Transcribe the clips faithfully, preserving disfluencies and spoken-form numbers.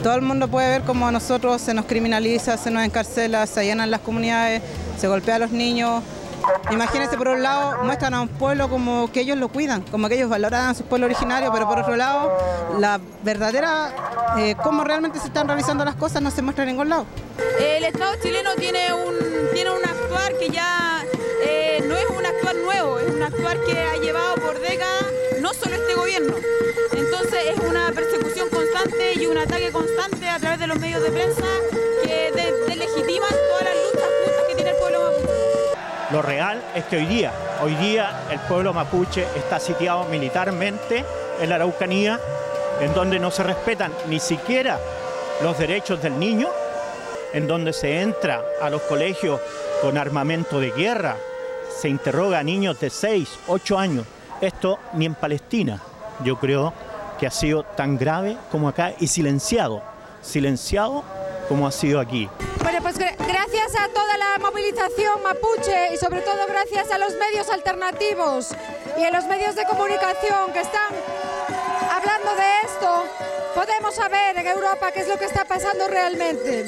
Todo el mundo puede ver cómo a nosotros se nos criminaliza, se nos encarcela, se allanan las comunidades, se golpea a los niños. Imagínense, por un lado, muestran a un pueblo como que ellos lo cuidan, como que ellos valoran a su pueblo originario, pero por otro lado, la verdadera, eh, cómo realmente se están realizando las cosas no se muestra en ningún lado. El Estado chileno tiene un, tiene un actuar que ya eh, no es un actuar nuevo, es un actuar que ha llevado por décadas no solo este gobierno. Entonces es una persecución constante y un ataque constante a través de los medios de prensa que de, delegitiman todas las luchas justas que tiene el pueblo mapuche. Lo real es que hoy día, hoy día el pueblo mapuche está sitiado militarmente en la Araucanía, en donde no se respetan ni siquiera los derechos del niño, en donde se entra a los colegios con armamento de guerra, se interroga a niños de seis, ocho años. Esto ni en Palestina, yo creo que ha sido tan grave como acá y silenciado, silenciado como ha sido aquí. Bueno, pues gracias a toda la movilización mapuche y sobre todo gracias a los medios alternativos y a los medios de comunicación que están hablando de esto, podemos saber en Europa qué es lo que está pasando realmente.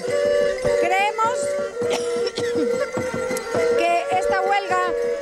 Creemos que esta huelga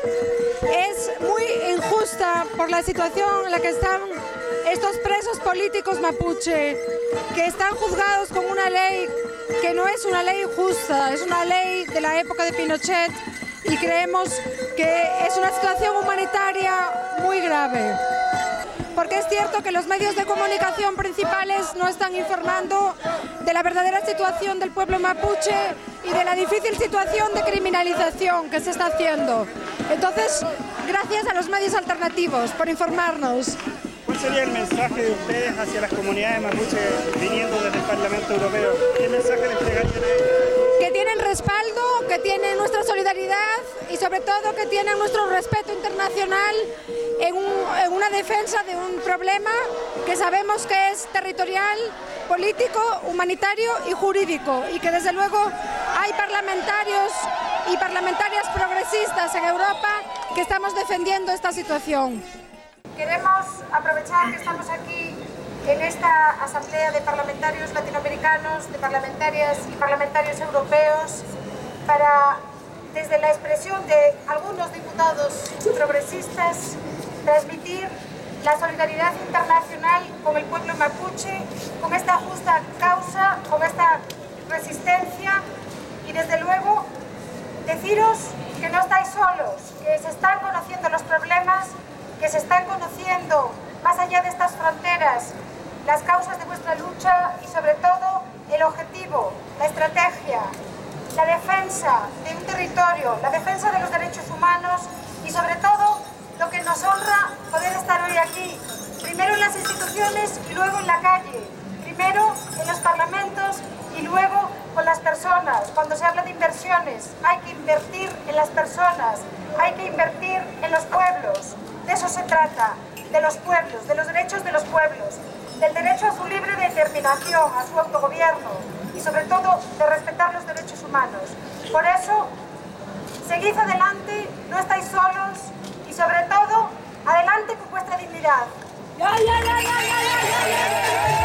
es muy injusta por la situación en la que están estos presos políticos mapuche, que están juzgados con una ley que no es una ley justa, es una ley de la época de Pinochet y creemos que es una situación humanitaria muy grave. Porque es cierto que los medios de comunicación principales no están informando de la verdadera situación del pueblo mapuche y de la difícil situación de criminalización que se está haciendo. Entonces, gracias a los medios alternativos por informarnos. ¿Cuál sería el mensaje de ustedes hacia las comunidades mapuche viniendo desde el Parlamento Europeo? ¿Qué mensaje les entregarían a ellos? Que tienen respaldo, que tienen nuestra solidaridad y sobre todo que tienen nuestro respeto internacional en, un, en una defensa de un problema que sabemos que es territorial, político, humanitario y jurídico y que desde luego hay parlamentarios y parlamentarias progresistas en Europa que estamos defendiendo esta situación. Queremos aprovechar que estamos aquí en esta asamblea de parlamentarios latinoamericanos, de parlamentarias y parlamentarios europeos, para, desde la expresión de algunos diputados progresistas, transmitir la solidaridad internacional con el pueblo mapuche, con esta justa causa, con esta resistencia y desde luego deciros que no estáis solos, que se están conociendo los problemas, que se están conociendo más allá de estas fronteras las causas de vuestra lucha y sobre todo el objetivo, la estrategia, la defensa de un territorio, la defensa de los derechos humanos y sobre todo lo que nos honra poder estar hoy aquí, primero en las instituciones y luego en la calle, primero en los parlamentos y luego con las personas. Cuando se habla de inversiones hay que invertir en las personas, hay que invertir en los pueblos. De eso se trata, de los pueblos, de los derechos de los pueblos, del derecho a su libre determinación, a su autogobierno y sobre todo de respetar los derechos humanos. Por eso, seguid adelante, no estáis solos y sobre todo, adelante con vuestra dignidad. ¡Ya, ya, ya, ya, ya, ya, ya, ya!